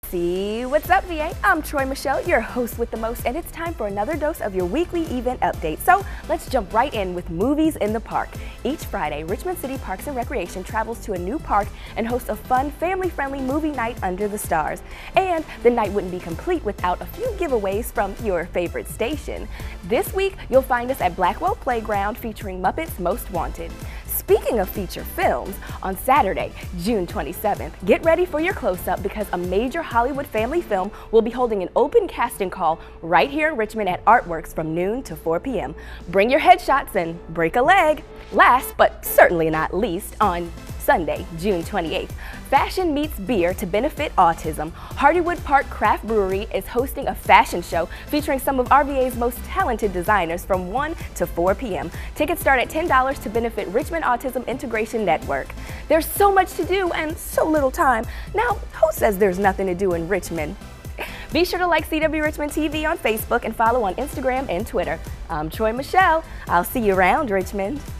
See what's up, VA? I'm Troy Michelle, your host with the most, and it's time for another dose of your weekly event update. So let's jump right in with Movies in the Park. Each Friday, Richmond City Parks and Recreation travels to a new park and hosts a fun, family-friendly movie night under the stars. And the night wouldn't be complete without a few giveaways from your favorite station. This week, you'll find us at Blackwell Playground featuring Muppets Most Wanted. Speaking of feature films, on Saturday, June 27th, get ready for your close-up because a major Hollywood family film will be holding an open casting call right here in Richmond at Artworks from noon to 4 p.m. Bring your headshots and break a leg. Last, but certainly not least, on Sunday, June 28th, Fashion Meets Beer to benefit autism. Hardywood Park Craft Brewery is hosting a fashion show featuring some of RVA's most talented designers from 1 to 4 p.m. Tickets start at $10 to benefit Richmond Autism Integration Network. There's so much to do and so little time. Now, who says there's nothing to do in Richmond? Be sure to like CW Richmond TV on Facebook and follow on Instagram and Twitter. I'm Troy Michelle. I'll see you around, Richmond.